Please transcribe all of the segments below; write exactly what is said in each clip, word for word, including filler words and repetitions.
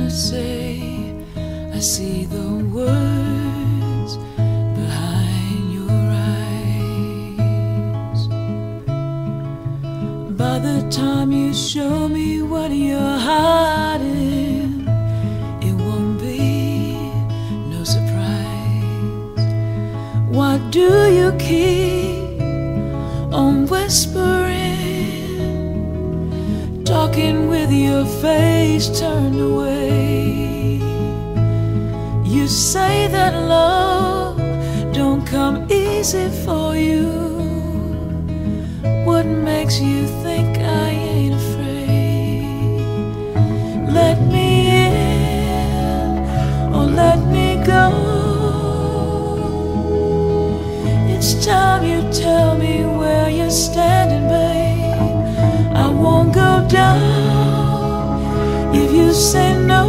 wanna say, I see the words behind your eyes. By the time you show me what you're hiding, it won't be no surprise. Why do you keep on whispering, talking with your face turned away? You say that love don't come easy for you. What makes you think I ain't afraid? Let me in or let me go. It's time you tell me where you're standing, babe. I won't go down if you say no.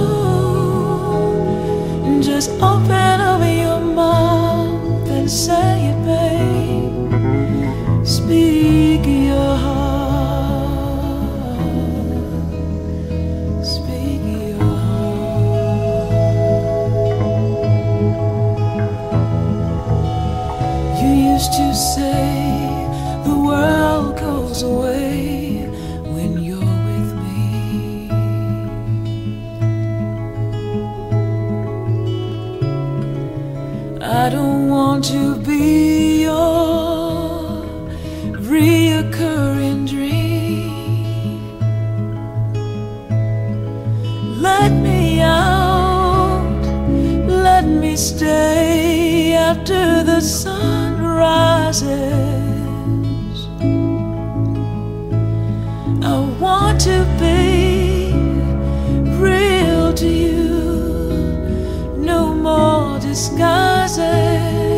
Just open up your mouth and say it, babe. Speak your heart. Speak your heart. You used to say the world goes away when you're with me. I don't want to be your reoccurring dream. Let me out, let me stay after the sun rises. I want to be real to you, no more disguises.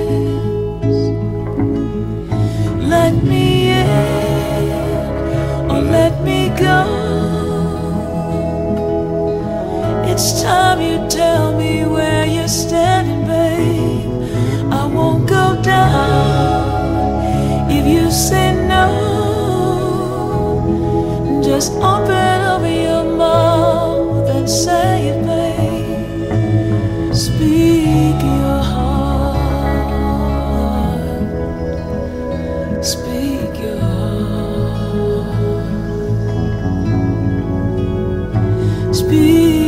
Let me in or let me go. It's time you tell me where you're standing, babe. I won't go down if you say no. Just open up your mouth and say it, babe. Speak your heart. Speak your heart. Speak.